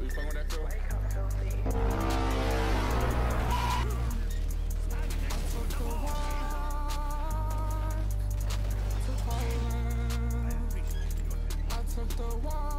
You fucking with that feel? I took the walk.